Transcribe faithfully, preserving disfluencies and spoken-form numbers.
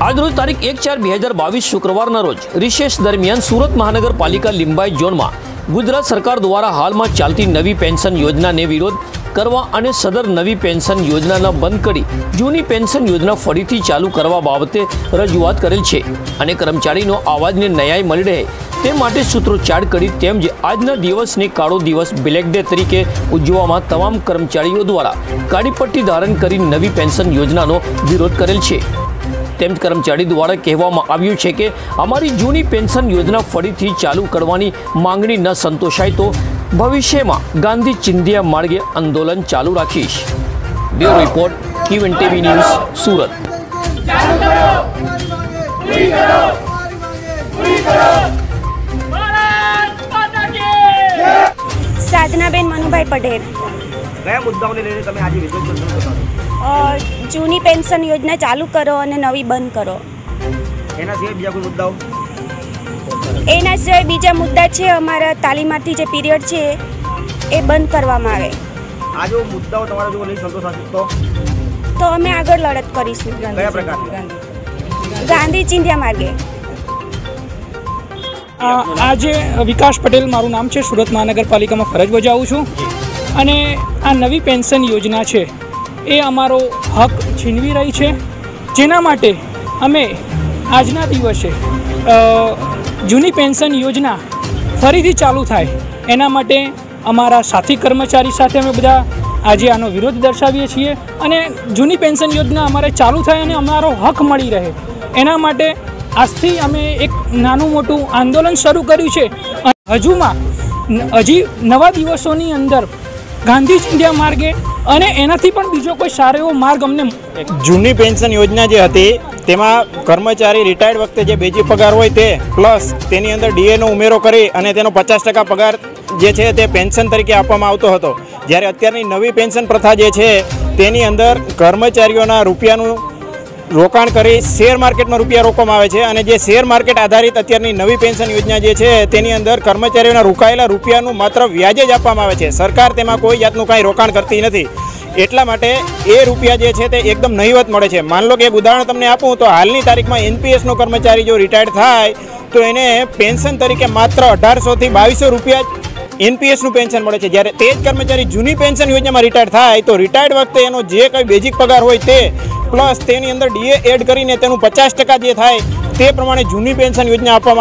आज रोज तारीख एक चार બે હજાર બાવીસ શુક્રવારના રોજ રિસેસ દરમિયાન સુરત મહાનગરપાલિકા લિંબાયત ઝોનમાં ગુજરાત સરકાર દ્વારા હાલમાં ચાલતી નવી પેન્શન યોજનાને વિરોધ કરવા અને સદર નવી પેન્શન યોજનાને બંધ કરી જૂની પેન્શન યોજના ફરીથી ચાલુ કરવા બાબતે રજૂઆત કરેલ છે અને કર્મચારીનો અવાજને ન્યાય મળી રહે તે માટે સૂત્રોચ્ચાર કરી તેમ જે આજના દિવસને કાળો દિવસ બ્લેક ડે તરીકે ઉજવવામાં તમામ કર્મચારીઓ દ્વારા કાળી પટ્ટી ધારણ કરી નવી પેન્શન યોજનાનો વિરોધ કરેલ છે। તેમ કર્મચારી દ્વારા કહેવામાં આવ્યું છે કે અમારી જૂની પેન્શન યોજના ફરીથી ચાલુ કરવાની માંગણી ન સંતોષાય તો ભવિષ્યમાં ગાંધી ચિંધ્યા માર્ગે આંદોલન ચાલુ રાખીશ। Bureau report QN TV news Surat. Sadhanaben Manubhai Patel. कया मुद्दाओं ने તમે આજે વિરોધ પ્રદર્શન કરો? जूनी पेन्शन योजना चालू करो और नवी बंद करो। एना सिवाय बीजा कोई मुद्दाओ? एना सिवाय बीजा मुद्दा छे अमारा तालीमार्थी जे पीरियड छे ए बंद करवामां आवे। आ जो मुद्दाओ तमारा जो नहीं संतोष आसे तो तो अमे आगळ लड़त करीशुं। कया प्रकारनी? गांधी चिंध्या मार्गे। आज विकास पटेल मारू नाम है, सूरत महानगरपालिका में फरज बजावुं छुं अने आ नवी पेन्शन योजना है ए अमारो हक छीनवी रही है, जेना माटे अमे आजना दिवसे जूनी पेन्शन योजना फरीथी चालू थाय एना माटे अमारा साथी कर्मचारी साथे अमे बधा आजे आनो विरोध दर्शावीए छीए अने जूनी पेन्शन योजना अमारे चालू थाय अने अमारो हक मळी रहे एना माटे आजथी अमे एक नानुं मोटुं आंदोलन शरू कर्युं छे। हजूमां हजी नवा दिवसोनी अंदर गांधी चिंध्या मार्गे अने एनाथी पण बीजो कोई सारो एवो मार्ग अमने जूनी पेन्शन योजना जे हती तेमां कर्मचारी रिटायर्ड वखते जे बेजी पगार होय ते प्लस तेनी अंदर डीए नो उमेरो करी अने तेनो पचास टका पगार जे छे ते पेन्शन तरीके आपवामां आवतो हतो। ज्यारे अत्यारनी नवी पेन्शन प्रथा जे छे तेनी अंदर कर्मचारीओना रूपियानुं रोकाण करी शेर मार्केट में रुपया रोकवामां आवे छे अने जे शेर मार्केट आधारित अत्यारनी नवी पेन्शन योजना जे छे तेनी अंदर कर्मचारीओना रोकायेला रुपयानुं मात्र व्याज ज आपवामां आवे छे। सरकार तेमां कोई जातनुं कांई रोकाण करती नथी, एटला माटे ए रुपया जे छे ते एकदम नहीवत मळे छे। मान लो के एक उदाहरण तमने आपું तो हालनी तारीखमां एनपीएस नो कर्मचारी जो रिटायर्ड थाय तो एने पेन्शन तरीके मात्र अठारसो थी बावीसो रुपया एनपीएस નું पेन्शन મળે છે। જ્યારે તે જ કર્મચારી જૂની પેન્શન યોજનામાં રિટાયર્ડ થાય તો રિટાયર્ડ વખતે એનો જે કંઈ બેઝિક પગાર હોય તે પ્લસ તેની અંદર ડીએ એડ કરીને તેનું પચાસ ટકા જે થાય તે પ્રમાણે જૂની પેન્શન યોજના આપવામાં